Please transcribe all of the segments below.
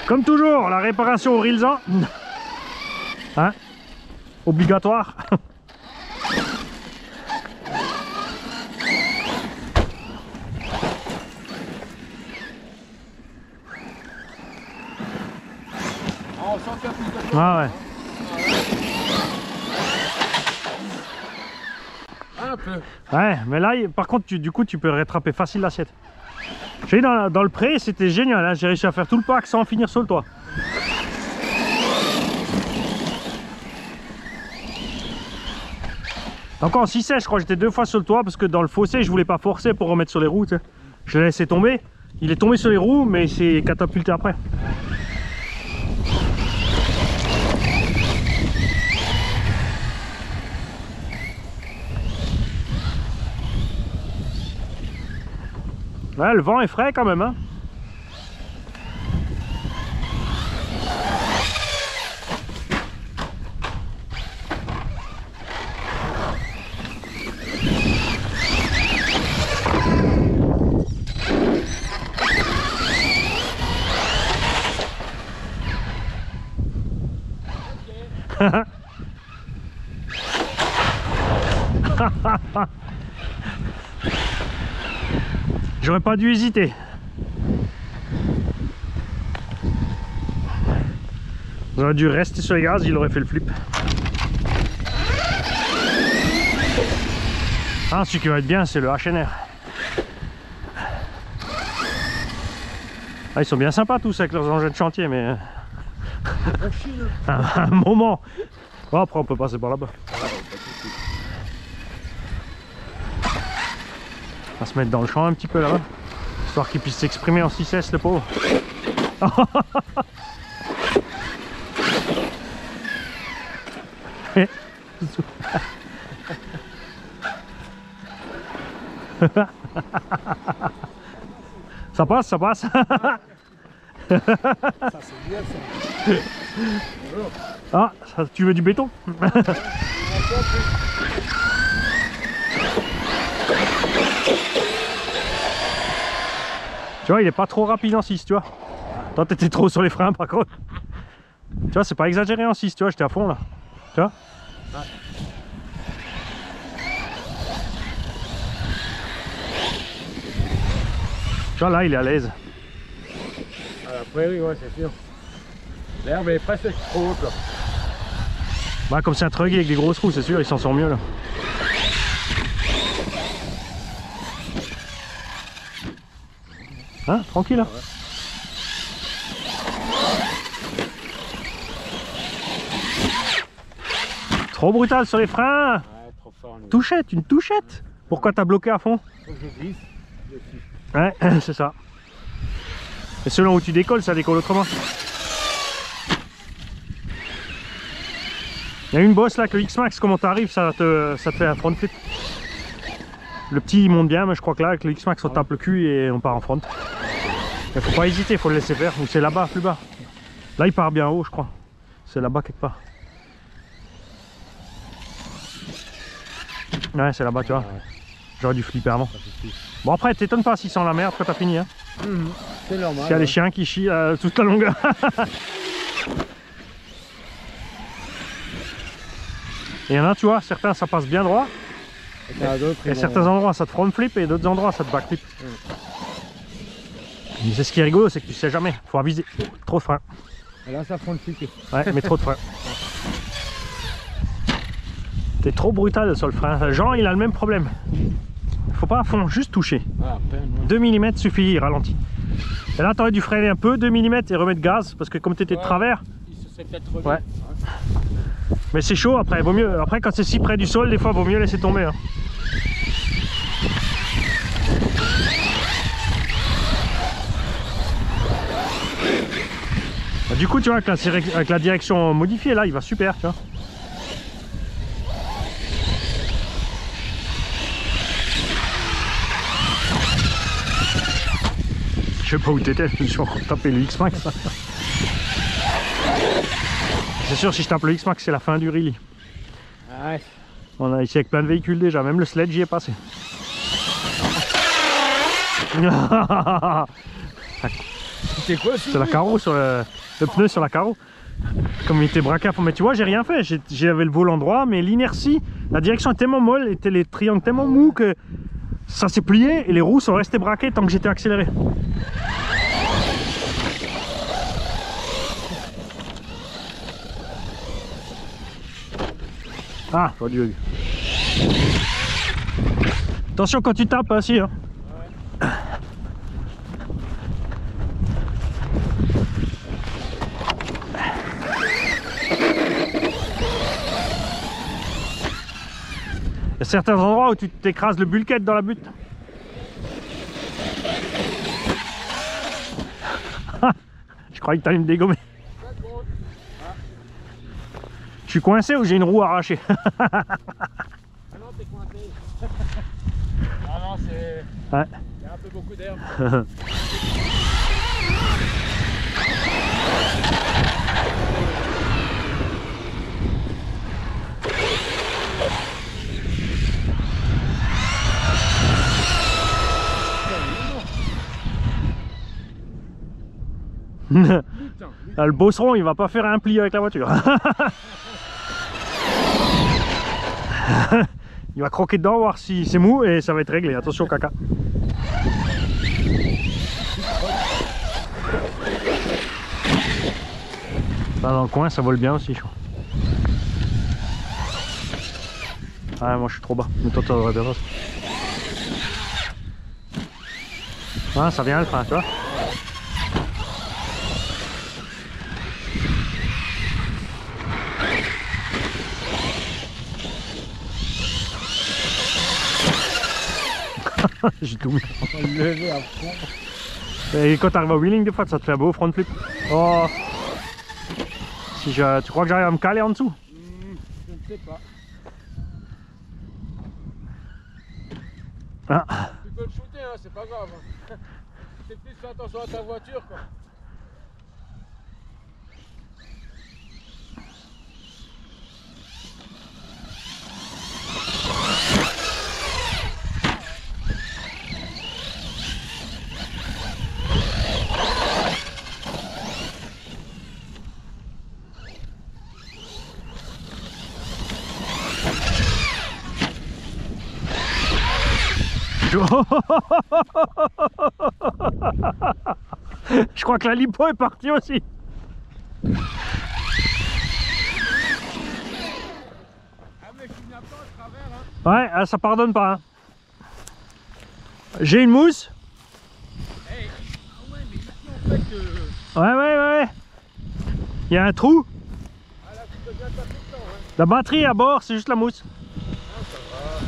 Comme toujours, la réparation au Rilsan. Hein? Obligatoire. On sent qu'il y a plus de choses. Ah ouais. Un peu. Ouais, mais là, par contre, du coup, tu peux rattraper facile l'assiette. J'ai dans le pré, c'était génial, hein. J'ai réussi à faire tout le pack sans finir sur le toit. Encore en 6 je crois que j'étais 2 fois sur le toit parce que dans le fossé, je voulais pas forcer pour remettre sur les roues. Tu sais. Je l'ai laissé tomber. Il est tombé sur les roues, mais il s'est catapulté après. Ouais, le vent est frais quand même, hein. J'aurais pas dû hésiter. J'aurais dû rester sur les gaz, il aurait fait le flip. Ah, celui qui va être bien, c'est le HNR. Ah, ils sont bien sympas tous avec leurs engins de chantier, mais... un moment. Bon, après, on peut passer par là-bas. On va se mettre dans le champ un petit peu là-bas, histoire qu'il puisse s'exprimer en 6S, le pauvre. Ça passe, ça passe. Ça c'est bien ça. Ah, ça, tu veux du béton? Tu vois, il est pas trop rapide en 6, tu vois. Toi, t'étais trop sur les freins par contre. Tu vois, c'est pas exagéré en 6, tu vois, j'étais à fond là. Tu vois? Ouais. Tu vois, là, il est à l'aise. À la prairie, ouais, c'est sûr. L'herbe est presque trop haute là. Bah, comme c'est un truggy avec des grosses roues, c'est sûr, il s'en sort mieux là. Hein, tranquille là. Ouais. Trop brutal sur les freins. Ouais, trop fort. Lui. Touchette, une touchette. Pourquoi t'as bloqué à fond? Faut que je glisse dessus. Ouais, c'est ça. Et selon où tu décolles, ça décolle autrement. Il y a une bosse là que le X-Max, comment t'arrives, ça te fait un front flip. Le petit il monte bien, mais je crois que là avec le X-Max on tape le cul et on part en front. Il faut pas hésiter, faut le laisser faire. Ou c'est là-bas, plus bas. Là il part bien haut, je crois. C'est là-bas quelque part. Ouais, c'est là-bas, tu vois. Ouais. J'aurais dû flipper avant. Bon après, t'étonnes pas s'il sent la merde quand t'as fini. Hein. C'est normal. Il y a les chiens qui chient toute la longueur. Et il y en a, tu vois, certains ça passe bien droit. Et certains endroits ça te front flip et d'autres endroits ça te back flip. Mais c'est ce qui est rigolo, c'est que tu sais jamais. Faut aviser. Trop de frein. Et là, ça front le flip. Ouais, mais trop de frein. T'es trop brutal sur le frein. Jean, il a le même problème. Faut pas à fond, juste toucher. Ah, à peine, ouais. 2 mm suffit, il ralentit. Et là, t'aurais dû freiner un peu, 2 mm et remettre gaz, parce que comme t'étais de travers. Il se serait peut-être remis. Ouais. Mais c'est chaud après, vaut mieux. Après, quand c'est si près du sol, des fois, vaut mieux laisser tomber. Hein. Bah, du coup, tu vois, avec la direction modifiée, là, il va super, tu vois. Je sais pas où t'étais, je me suis encore tapé le X-Max. C'est sûr, si je tape le X-Max, c'est la fin du rallye. Ouais. On a ici avec plein de véhicules déjà, même le sled, j'y est passé. C'était quoi? C'est la carreau sur le pneu sur la carreau. Comme il était braqué à fond. Mais tu vois, j'ai rien fait. J'avais le volant droit, mais l'inertie, la direction est tellement molle, et les triangles tellement mous que ça s'est plié et les roues sont restées braquées tant que j'étais accéléré. Ah, j'aurais dû. Attention quand tu tapes aussi. Hein. Ouais. Il y a certains endroits où tu t'écrases le bulkhead dans la butte. Je croyais que tu allais me dégommer. Je suis coincé ou j'ai une roue arrachée? Ah non, t'es coincé. Ah non, c'est... Ouais. Il y a un peu beaucoup d'herbe. Ah, le bosseron il va pas faire un pli avec la voiture. Il va croquer dedans voir si c'est mou et ça va être réglé. Attention au caca. Là, dans le coin ça vole bien aussi je crois. Ah moi je suis trop bas. Mais toi t'aurais bien raison. Ah ça vient le frein tu vois. J'ai tout mis. On va le lever à fond. Et quand tu arrives au wheeling, des fois, ça te fait un beau front flip. Oh. Si tu crois que j'arrive à me caler en dessous? Je ne sais pas. Ah. Tu peux le shooter, hein, c'est pas grave. C'est plus fais attention à ta voiture, quoi. Je crois que la lipo est partie aussi. Ah mais je finis un peu à travers, hein. Ouais, ça pardonne pas. Hein. J'ai une mousse. Hey. Ah ouais, mais ici en fait... Ouais. Il y a un trou. Ah là, tu peux bien taper dedans, hein. La batterie à bord, c'est juste la mousse. Ah, ça va.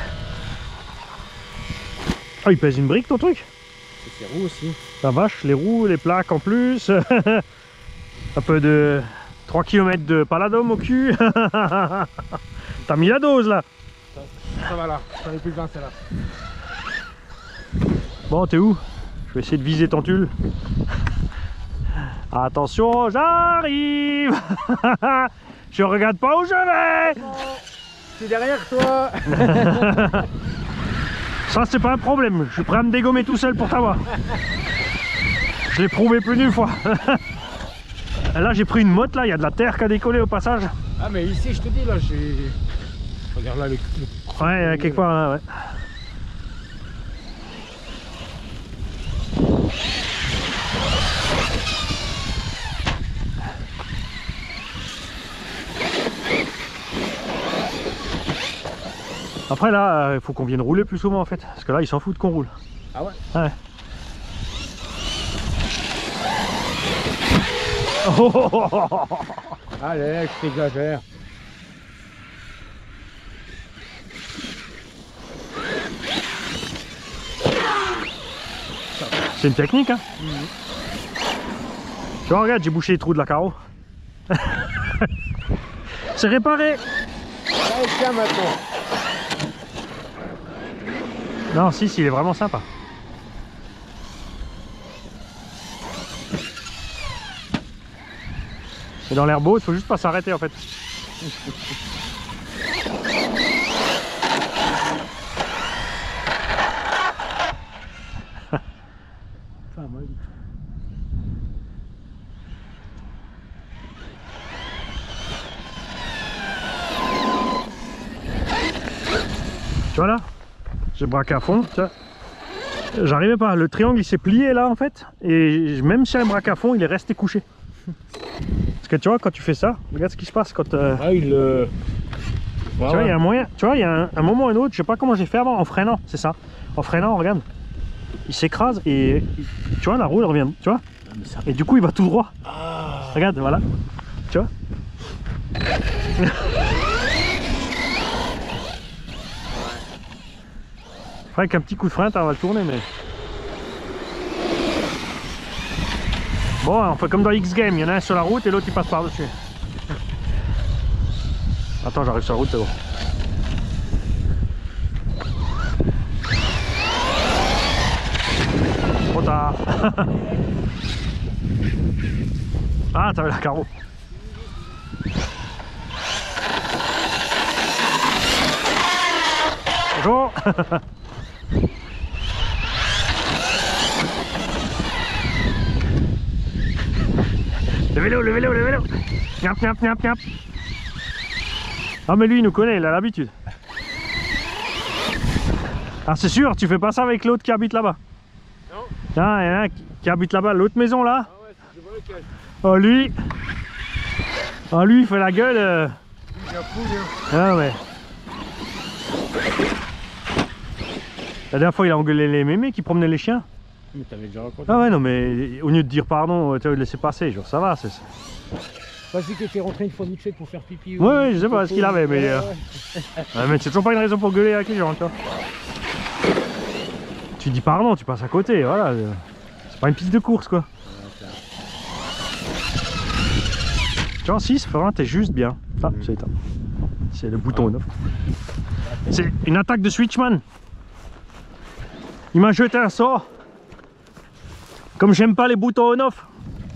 Oh, il pèse une brique ton truc. Et ses roues aussi. La vache, les roues, les plaques en plus. Un peu de 3 km de paladome au cul. T'as mis la dose là. Ça va là, j'en ai plus que 20 celle-là. Bon, t'es où? Je vais essayer de viser ton tulle. Attention, j'arrive. Je regarde pas où je vais. Je suis derrière toi. Ça c'est pas un problème, je suis prêt à me dégommer tout seul pour t'avoir. Je l'ai prouvé plus d'une fois. Là j'ai pris une motte, là il y a de la terre qui a décollé au passage. Ah mais ici je te dis là j'ai... Regarde là le... Ouais, quelque part là, ouais. Après là, il faut qu'on vienne rouler plus souvent en fait, parce que là ils s'en foutent qu'on roule. Ah ouais? Ouais. Oh. Alex, t'exagères. C'est une technique hein. Tu vois, regarde, j'ai bouché les trous de la carreau. C'est réparé. Allez, tiens maintenant. Non, si, il est vraiment sympa. Et dans l'air beau, il faut juste pas s'arrêter en fait. Tu vois là, j'ai braqué à fond, tu vois. J'arrivais pas, le triangle il s'est plié là en fait, et même si j'ai braqué à fond, il est resté couché. Parce que tu vois, quand tu fais ça, regarde ce qui se passe quand... Ah, il... tu vois, il y a un moyen, tu vois, il y a un moment ou un autre, je sais pas comment j'ai fait avant, en freinant, c'est ça. En freinant, regarde, il s'écrase et tu vois, la roue elle revient, tu vois. Et du coup, il va tout droit. Ah. Regarde, voilà, tu vois. Avec un petit coup de frein, ça va le tourner, mais... Bon, on fait comme dans X-Game, il y en a un sur la route et l'autre il passe par-dessus. Attends, j'arrive sur la route, c'est bon. Trop tard. Ah, t'avais la carreau. Bonjour. Le vélo, le vélo, le vélo. Niap, niap, niap, niap. Ah mais lui il nous connaît, il a l'habitude. Ah c'est sûr, tu fais pas ça avec l'autre qui habite là-bas? Non. Ah, il y en a un qui habite là-bas, l'autre maison là. Ah ouais, je vois lequel. Oh lui. Oh lui il fait la gueule. Il a fou, hein. Ah ouais. La dernière fois il a engueulé les mémés qui promenaient les chiens. Mais t'avais déjà raconté. Ah ouais non mais au lieu de dire pardon, tu vas le laisser passer, genre ça va. Vas-y que t'es rentré une fois vite fait pour faire pipi. Ouais, ouais, je sais pas ce qu'il avait, mais... Ouais, mais c'est toujours pas une raison pour gueuler avec les gens, tu vois. Tu dis pardon, tu passes à côté, voilà. C'est pas une piste de course, quoi. Tu vois, 6, Florent, t'es juste bien. Ah, c'est éteint. C'est le bouton on-off. C'est une attaque de Switchman. Il m'a jeté un sort. Comme j'aime pas les boutons on-off.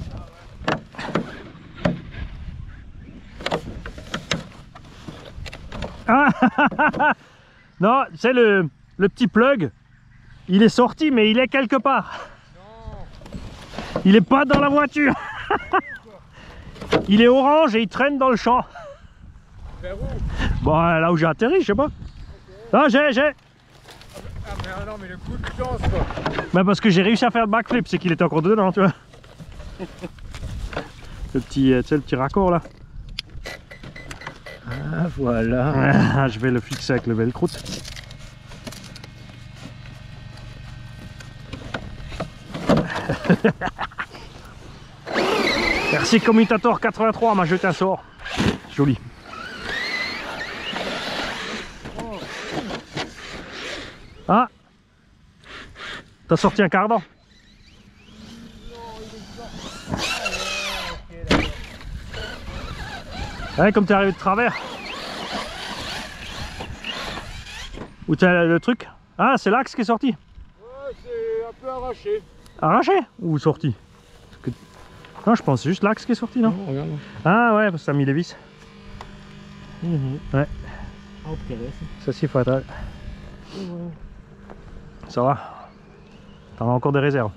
Ah, non, c'est le petit plug. Il est sorti, mais il est quelque part. Non. Il est pas dans la voiture. Il est orange et il traîne dans le champ. Vers où? Bon, là où j'ai atterri, je sais pas. Okay. Ah, j'ai. Ah, mais non, mais le coup de chance, quoi. Bah, parce que j'ai réussi à faire le backflip, c'est qu'il était encore dedans, tu vois. Le petit, tu sais, le petit raccord là. Ah voilà. Ah, je vais le fixer avec le velcro. Merci Commutator 83 m'a jeté un sort. Joli. Ah, t'as sorti un cardan. Ouais, comme t'es arrivé de travers. Où t'as le truc? Ah, c'est l'axe qui est sorti. Ouais, c'est un peu arraché. Arraché ou sorti? Que... Non, je pense c'est juste l'axe qui est sorti, non? Non, regarde. Ah ouais, parce que t'as mis les vis. Ouais. Ah, ok, Ça c'est fatal. Ça va. T'en as encore des réserves.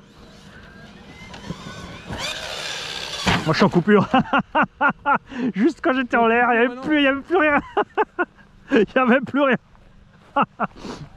Moi je suis en coupure. Juste quand j'étais en l'air, il n'y avait plus rien. Il n'y avait plus rien.